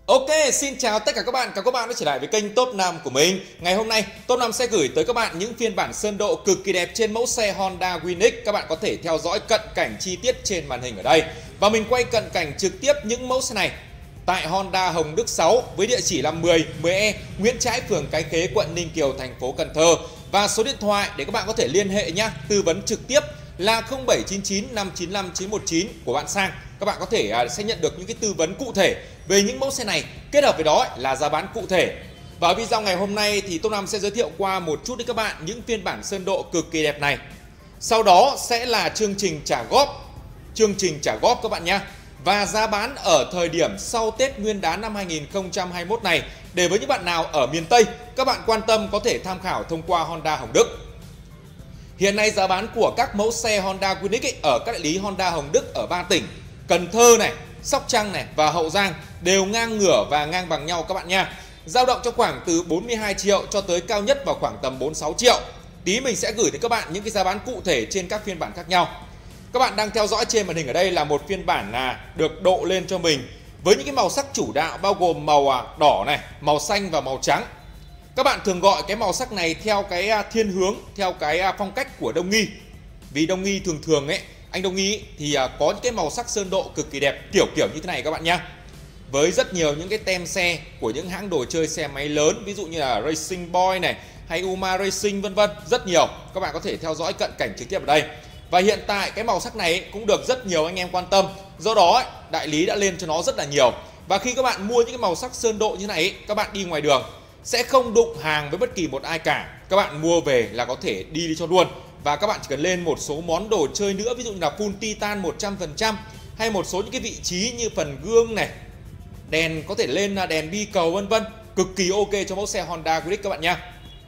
Ok, xin chào tất cả các bạn. Các bạn đã trở lại với kênh Top 5 của mình. Ngày hôm nay, Top 5 sẽ gửi tới các bạn những phiên bản sơn độ cực kỳ đẹp trên mẫu xe Honda Win X. Các bạn có thể theo dõi cận cảnh chi tiết trên màn hình ở đây. Và mình quay cận cảnh trực tiếp những mẫu xe này tại Honda Hồng Đức 6 với địa chỉ là 10E Nguyễn Trãi, phường Cái Khế, quận Ninh Kiều, thành phố Cần Thơ. Và số điện thoại để các bạn có thể liên hệ nhé, tư vấn trực tiếp là 0799 595 919 của bạn Sang. Các bạn có thể sẽ nhận được những cái tư vấn cụ thể về những mẫu xe này, kết hợp với đó là giá bán cụ thể. Và ở video ngày hôm nay thì Top 5 sẽ giới thiệu qua một chút đến các bạn những phiên bản sơn độ cực kỳ đẹp này. Sau đó sẽ là chương trình trả góp các bạn nhé. Và giá bán ở thời điểm sau Tết Nguyên đán năm 2021 này, để với những bạn nào ở miền Tây các bạn quan tâm có thể tham khảo thông qua Honda Hồng Đức. Hiện nay giá bán của các mẫu xe Honda Win X ở các đại lý Honda Hồng Đức ở 3 tỉnh Cần Thơ này, Sóc Trăng này và Hậu Giang đều ngang ngửa và ngang bằng nhau các bạn nha. Dao động trong khoảng từ 42 triệu cho tới cao nhất vào khoảng tầm 46 triệu. Tí mình sẽ gửi đến các bạn những cái giá bán cụ thể trên các phiên bản khác nhau. Các bạn đang theo dõi trên màn hình ở đây là một phiên bản được độ lên cho mình với những cái màu sắc chủ đạo bao gồm màu đỏ này, màu xanh và màu trắng. Các bạn thường gọi cái màu sắc này theo cái thiên hướng, theo cái phong cách của Đông Nghi. Vì Đông Nghi thường ấy, anh Đông Nghi thì có những cái màu sắc sơn độ cực kỳ đẹp kiểu như thế này các bạn nhé. Với rất nhiều những cái tem xe của những hãng đồ chơi xe máy lớn, ví dụ như là Racing Boy này hay Uma Racing vân vân, rất nhiều. Các bạn có thể theo dõi cận cảnh trực tiếp ở đây. Và hiện tại cái màu sắc này cũng được rất nhiều anh em quan tâm. Do đó đại lý đã lên cho nó rất là nhiều. Và khi các bạn mua những cái màu sắc sơn độ như này, các bạn đi ngoài đường sẽ không đụng hàng với bất kỳ một ai cả. Các bạn mua về là có thể đi cho luôn. Và các bạn chỉ cần lên một số món đồ chơi nữa, ví dụ như là full titan 100% hay một số những cái vị trí như phần gương này, đèn có thể lên đèn bi cầu vân vân, cực kỳ ok cho mẫu xe Honda Win X các bạn nha.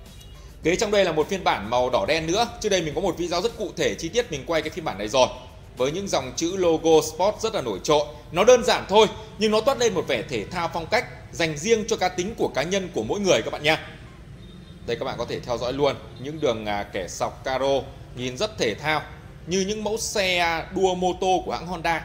Kế trong đây là một phiên bản màu đỏ đen nữa. Trước đây mình có một video rất cụ thể chi tiết mình quay cái phiên bản này rồi, với những dòng chữ logo Sport rất là nổi trội. Nó đơn giản thôi nhưng nó toát lên một vẻ thể thao phong cách dành riêng cho cá tính của cá nhân của mỗi người các bạn nha. Đây các bạn có thể theo dõi luôn những đường kẻ sọc caro nhìn rất thể thao như những mẫu xe đua mô tô của hãng Honda.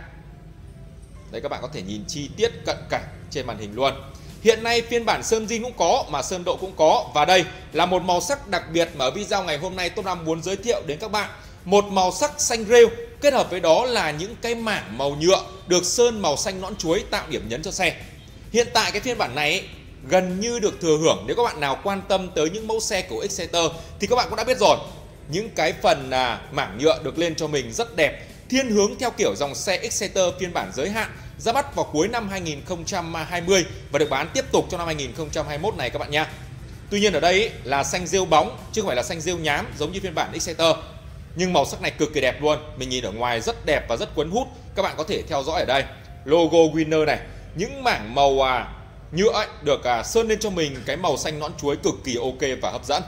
Đây các bạn có thể nhìn chi tiết cận cảnh trên màn hình luôn. Hiện nay phiên bản sơn zin cũng có mà sơn độ cũng có. Và đây là một màu sắc đặc biệt mà ở video ngày hôm nay Top 5 muốn giới thiệu đến các bạn. Một màu sắc xanh rêu kết hợp với đó là những cái mảng màu nhựa được sơn màu xanh nõn chuối tạo điểm nhấn cho xe. Hiện tại cái phiên bản này gần như được thừa hưởng. Nếu các bạn nào quan tâm tới những mẫu xe của Exciter thì các bạn cũng đã biết rồi. Những cái phần mảng nhựa được lên cho mình rất đẹp, thiên hướng theo kiểu dòng xe Exciter phiên bản giới hạn, ra mắt vào cuối năm 2020 và được bán tiếp tục trong năm 2021 này các bạn nha. Tuy nhiên ở đây là xanh rêu bóng chứ không phải là xanh rêu nhám giống như phiên bản Exciter. Nhưng màu sắc này cực kỳ đẹp luôn. Mình nhìn ở ngoài rất đẹp và rất cuốn hút. Các bạn có thể theo dõi ở đây logo Winner này, những mảng màu nhựa ấy, được sơn lên cho mình cái màu xanh nõn chuối cực kỳ ok và hấp dẫn.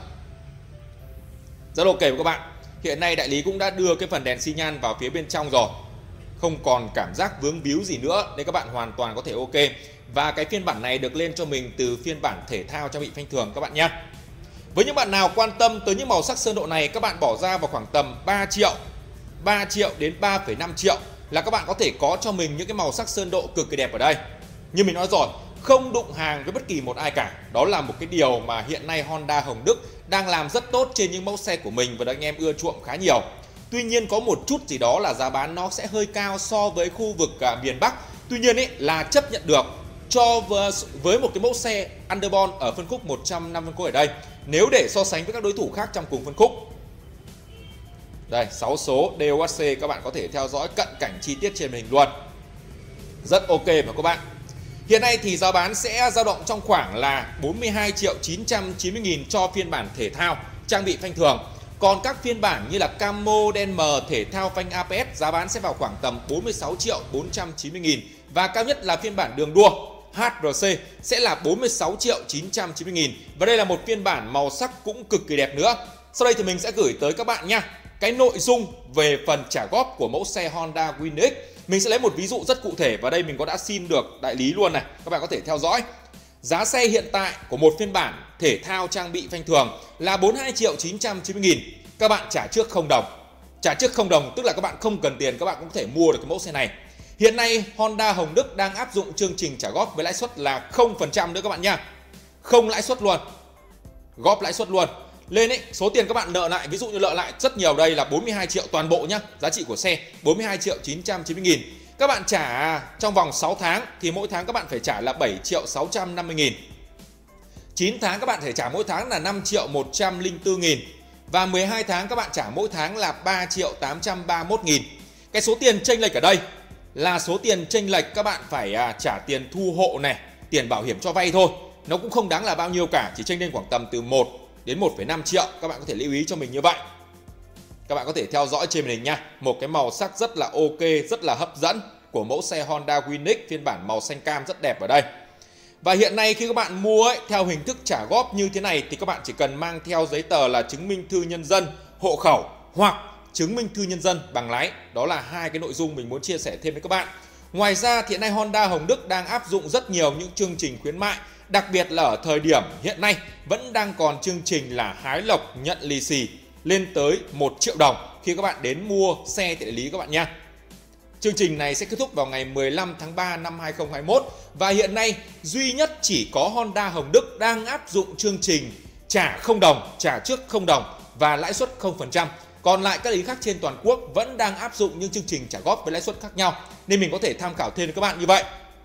Rất ok với các bạn. Hiện nay đại lý cũng đã đưa cái phần đèn xi nhan vào phía bên trong rồi, không còn cảm giác vướng víu gì nữa nên các bạn hoàn toàn có thể ok. Và cái phiên bản này được lên cho mình từ phiên bản thể thao trang bị phanh thường các bạn nhé. Với những bạn nào quan tâm tới những màu sắc sơn độ này, các bạn bỏ ra vào khoảng tầm 3 triệu đến 3,5 triệu là các bạn có thể có cho mình những cái màu sắc sơn độ cực kỳ đẹp ở đây. Như mình nói rồi, không đụng hàng với bất kỳ một ai cả. Đó là một cái điều mà hiện nay Honda Hồng Đức đang làm rất tốt trên những mẫu xe của mình và được anh em ưa chuộng khá nhiều. Tuy nhiên có một chút gì đó là giá bán nó sẽ hơi cao so với khu vực miền Bắc. Tuy nhiên ấy là chấp nhận được cho với một cái mẫu xe Underborn ở phân khúc 105 phân khối ở đây, nếu để so sánh với các đối thủ khác trong cùng phân khúc. Đây, 6 số DOHC các bạn có thể theo dõi cận cảnh chi tiết trên màn hình luôn. Rất ok mà các bạn. Hiện nay thì giá bán sẽ dao động trong khoảng là 42.990.000 cho phiên bản thể thao trang bị phanh thường. Còn các phiên bản như là Camo, đen mờ, thể thao phanh ABS giá bán sẽ vào khoảng tầm 46.490.000 và cao nhất là phiên bản đường đua HRC sẽ là 46.990.000. Và đây là một phiên bản màu sắc cũng cực kỳ đẹp nữa. Sau đây thì mình sẽ gửi tới các bạn nha cái nội dung về phần trả góp của mẫu xe Honda Win X. Mình sẽ lấy một ví dụ rất cụ thể và đây mình đã xin được đại lý luôn này. Các bạn có thể theo dõi. Giá xe hiện tại của một phiên bản thể thao trang bị phanh thường là 42.990.000. Các bạn trả trước 0 đồng. Trả trước 0 đồng tức là các bạn không cần tiền, các bạn cũng có thể mua được cái mẫu xe này. Hiện nay Honda Hồng Đức đang áp dụng chương trình trả góp với lãi suất là 0% nữa các bạn nha. Không lãi suất luôn. Góp lãi suất luôn. Lên ấy, số tiền các bạn nợ lại, ví dụ như nợ lại rất nhiều, đây là 42 triệu toàn bộ nhá, giá trị của xe 42 triệu 990 nghìn. Các bạn trả trong vòng 6 tháng thì mỗi tháng các bạn phải trả là 7 triệu 650 nghìn. 9 tháng các bạn phải trả mỗi tháng là 5 triệu 104 nghìn. Và 12 tháng các bạn trả mỗi tháng là 3 triệu 831 nghìn. Cái số tiền chênh lệch ở đây là số tiền chênh lệch các bạn phải trả tiền thu hộ này, tiền bảo hiểm cho vay thôi. Nó cũng không đáng là bao nhiêu cả, chỉ chênh lên khoảng tầm từ 1 đến 1,5 triệu. Các bạn có thể lưu ý cho mình như vậy. Các bạn có thể theo dõi trên màn hình nha. Một cái màu sắc rất là ok, rất là hấp dẫn của mẫu xe Honda Winix phiên bản màu xanh cam rất đẹp ở đây. Và hiện nay khi các bạn mua ấy, theo hình thức trả góp như thế này thì các bạn chỉ cần mang theo giấy tờ là chứng minh thư nhân dân, hộ khẩu hoặc chứng minh thư nhân dân bằng lái. Đó là hai cái nội dung mình muốn chia sẻ thêm với các bạn. Ngoài ra thì hiện nay Honda Hồng Đức đang áp dụng rất nhiều những chương trình khuyến mại. Đặc biệt là ở thời điểm hiện nay vẫn đang còn chương trình là hái lộc nhận lì xì lên tới 1 triệu đồng khi các bạn đến mua xe tại đại lý các bạn nha. Chương trình này sẽ kết thúc vào ngày 15 tháng 3 năm 2021 và hiện nay duy nhất chỉ có Honda Hồng Đức đang áp dụng chương trình trả 0 đồng, trả trước 0 đồng và lãi suất 0%. Còn lại các đại lý khác trên toàn quốc vẫn đang áp dụng những chương trình trả góp với lãi suất khác nhau. Nên mình có thể tham khảo thêm với các bạn như vậy.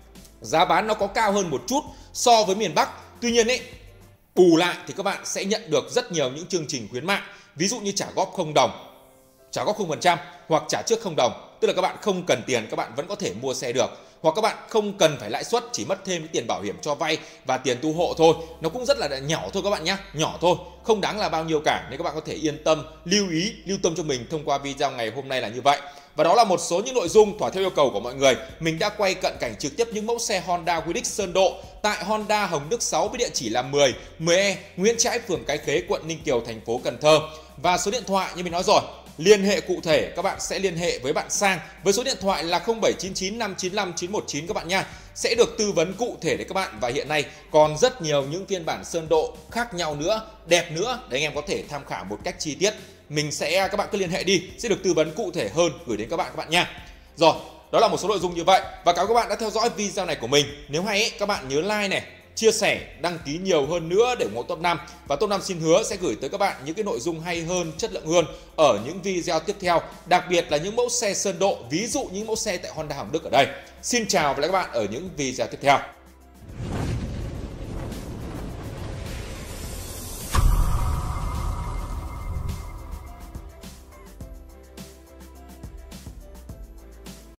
Giá bán nó có cao hơn một chút so với miền Bắc. Tuy nhiên ấy, bù lại thì các bạn sẽ nhận được rất nhiều những chương trình khuyến mại. Ví dụ như trả góp 0 đồng, trả góp 0% hoặc trả trước 0 đồng. Tức là các bạn không cần tiền, các bạn vẫn có thể mua xe được. Hoặc các bạn không cần phải lãi suất, chỉ mất thêm cái tiền bảo hiểm cho vay và tiền thu hộ thôi. Nó cũng rất là nhỏ thôi các bạn nhé, nhỏ thôi, không đáng là bao nhiêu cả. Nên các bạn có thể yên tâm, lưu tâm cho mình thông qua video ngày hôm nay là như vậy. Và đó là một số những nội dung thỏa theo yêu cầu của mọi người. Mình đã quay cận cảnh trực tiếp những mẫu xe Honda Winix Sơn Độ tại Honda Hồng Đức 6 với địa chỉ là 10E Nguyễn Trãi, phường Cái Khế, quận Ninh Kiều, thành phố Cần Thơ. Và số điện thoại như mình nói rồi, liên hệ cụ thể các bạn sẽ liên hệ với bạn Sang với số điện thoại là 0799 595 919 các bạn nha. Sẽ được tư vấn cụ thể để các bạn. Và hiện nay còn rất nhiều những phiên bản Sơn Độ khác nhau nữa, đẹp nữa để anh em có thể tham khảo một cách chi tiết. Các bạn cứ liên hệ đi, sẽ được tư vấn cụ thể hơn gửi đến các bạn nha. Rồi, đó là một số nội dung như vậy. Và cảm ơn các bạn đã theo dõi video này của mình. Nếu hay ấy, các bạn nhớ like này, chia sẻ, đăng ký nhiều hơn nữa để ủng hộ Top 5. Và Top 5 xin hứa sẽ gửi tới các bạn những cái nội dung hay hơn, chất lượng hơn ở những video tiếp theo. Đặc biệt là những mẫu xe Sơn Độ, ví dụ những mẫu xe tại Honda Hồng Đức ở đây. Xin chào và hẹn gặp lại các bạn ở những video tiếp theo.